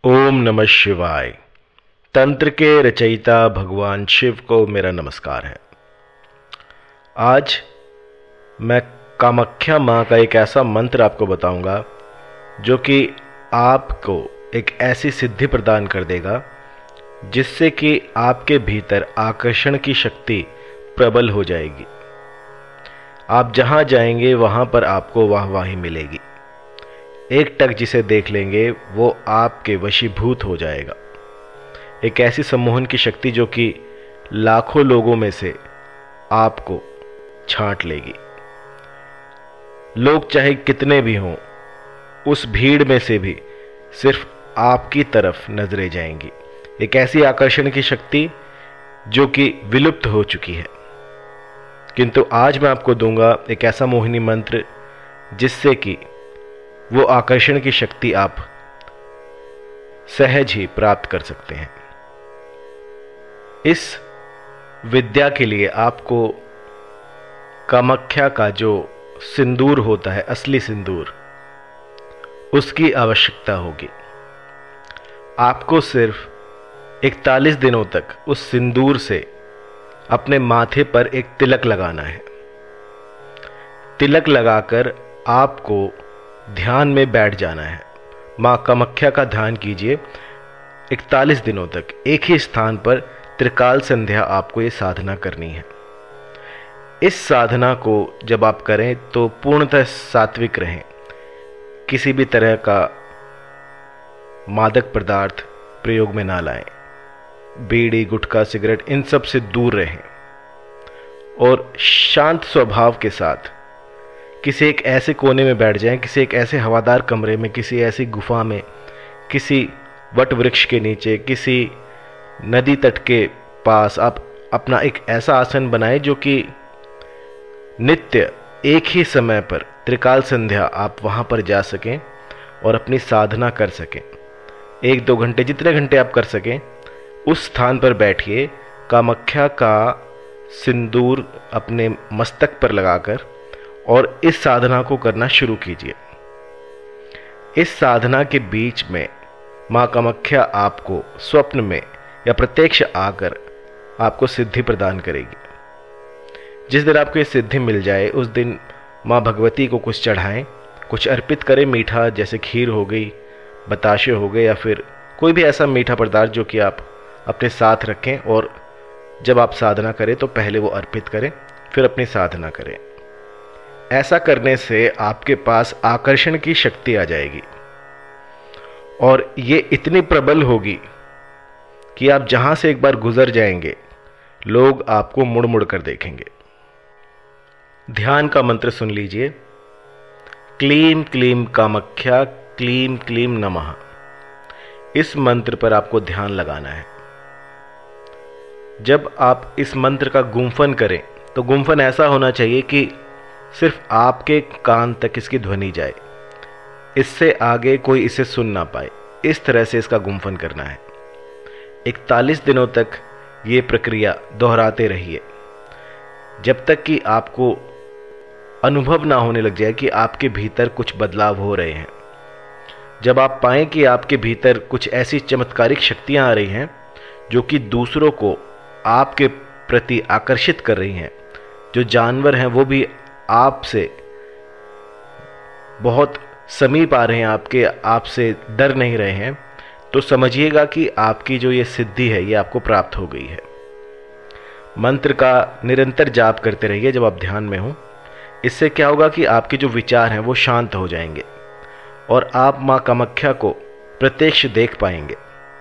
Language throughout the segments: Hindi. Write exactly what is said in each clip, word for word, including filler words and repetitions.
ओम नमः शिवाय। तंत्र के रचयिता भगवान शिव को मेरा नमस्कार है। आज मैं कामाख्या माँ का एक ऐसा मंत्र आपको बताऊंगा जो कि आपको एक ऐसी सिद्धि प्रदान कर देगा जिससे कि आपके भीतर आकर्षण की शक्ति प्रबल हो जाएगी। आप जहाँ जाएंगे वहाँ पर आपको वाहवाही मिलेगी। एक टक जिसे देख लेंगे वो आपके वशीभूत हो जाएगा। एक ऐसी सम्मोहन की शक्ति जो कि लाखों लोगों में से आपको छांट लेगी। लोग चाहे कितने भी हों, उस भीड़ में से भी सिर्फ आपकी तरफ नजरें जाएंगी। एक ऐसी आकर्षण की शक्ति जो कि विलुप्त हो चुकी है, किंतु आज मैं आपको दूंगा एक ऐसा मोहिनी मंत्र जिससे कि वो आकर्षण की शक्ति आप सहज ही प्राप्त कर सकते हैं। इस विद्या के लिए आपको कामाख्या का जो सिंदूर होता है, असली सिंदूर, उसकी आवश्यकता होगी। आपको सिर्फ इकतालीस दिनों तक उस सिंदूर से अपने माथे पर एक तिलक लगाना है। तिलक लगाकर आपको ध्यान में बैठ जाना है। माँ कामाख्या का ध्यान कीजिए इकतालीस दिनों तक। एक ही स्थान पर त्रिकाल संध्या आपको ये साधना करनी है। इस साधना को जब आप करें तो पूर्णतः सात्विक रहें। किसी भी तरह का मादक पदार्थ प्रयोग में ना लाएं। बीड़ी, गुटखा, सिगरेट, इन सब से दूर रहें और शांत स्वभाव के साथ किसी एक ऐसे कोने में बैठ जाएं, किसी एक ऐसे हवादार कमरे में, किसी ऐसी गुफा में, किसी वट वृक्ष के नीचे, किसी नदी तट के पास आप अपना एक ऐसा आसन बनाएं जो कि नित्य एक ही समय पर त्रिकाल संध्या आप वहां पर जा सकें और अपनी साधना कर सकें। एक दो घंटे, जितने घंटे आप कर सकें, उस स्थान पर बैठिए। कामाख्या का सिंदूर अपने मस्तक पर लगाकर और इस साधना को करना शुरू कीजिए। इस साधना के बीच में माँ कामाख्या आपको स्वप्न में या प्रत्यक्ष आकर आपको सिद्धि प्रदान करेगी। जिस दिन आपको ये सिद्धि मिल जाए उस दिन माँ भगवती को कुछ चढ़ाएं, कुछ अर्पित करें। मीठा, जैसे खीर हो गई, बताशे हो गए, या फिर कोई भी ऐसा मीठा पदार्थ जो कि आप अपने साथ रखें और जब आप साधना करें तो पहले वो अर्पित करें, फिर अपनी साधना करें। ऐसा करने से आपके पास आकर्षण की शक्ति आ जाएगी और ये इतनी प्रबल होगी कि आप जहां से एक बार गुजर जाएंगे लोग आपको मुड़ मुड़ कर देखेंगे। ध्यान का मंत्र सुन लीजिए। क्लीम क्लीम कामाख्या, क्लीम क्लीम नमः। इस मंत्र पर आपको ध्यान लगाना है। जब आप इस मंत्र का गुंफन करें तो गुंफन ऐसा होना चाहिए कि सिर्फ आपके कान तक इसकी ध्वनि जाए, इससे आगे कोई इसे सुन ना पाए। इस तरह से इसका गुंफन करना है। इकतालीस दिनों तक ये प्रक्रिया दोहराते रहिए जब तक कि आपको अनुभव ना होने लग जाए कि आपके भीतर कुछ बदलाव हो रहे हैं। जब आप पाएं कि आपके भीतर कुछ ऐसी चमत्कारिक शक्तियां आ रही हैं जो कि दूसरों को आपके प्रति आकर्षित कर रही हैं, जो जानवर हैं वो भी आपसे बहुत समीप आ रहे हैं, आपके आपसे डर नहीं रहे हैं, तो समझिएगा कि आपकी जो ये सिद्धि है ये आपको प्राप्त हो गई है। मंत्र का निरंतर जाप करते रहिए जब आप ध्यान में हो। इससे क्या होगा कि आपके जो विचार हैं वो शांत हो जाएंगे और आप माँ कामाख्या को प्रत्यक्ष देख पाएंगे।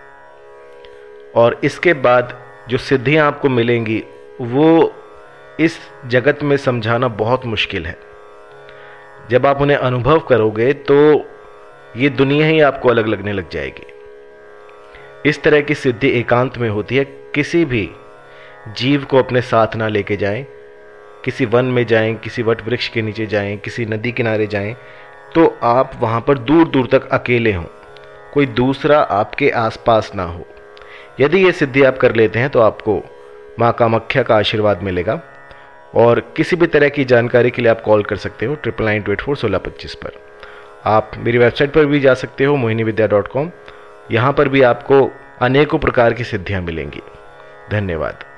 और इसके बाद जो सिद्धियां आपको मिलेंगी वो इस जगत में समझाना बहुत मुश्किल है। जब आप उन्हें अनुभव करोगे तो ये दुनिया ही आपको अलग लगने लग जाएगी। इस तरह की सिद्धि एकांत में होती है। किसी भी जीव को अपने साथ ना लेके जाएं। किसी वन में जाएं, किसी वट वृक्ष के नीचे जाएं, किसी नदी किनारे जाएं तो आप वहां पर दूर दूर तक अकेले हों, कोई दूसरा आपके आसपास ना हो। यदि ये सिद्धि आप कर लेते हैं तो आपको माँ कामाख्या का आशीर्वाद मिलेगा। और किसी भी तरह की जानकारी के लिए आप कॉल कर सकते हो triple nine two eight four सोलह पच्चीस पर। आप मेरी वेबसाइट पर भी जा सकते हो मोहिनी विद्या डॉट कॉम। यहां पर भी आपको अनेकों प्रकार की सिद्धियां मिलेंगी। धन्यवाद।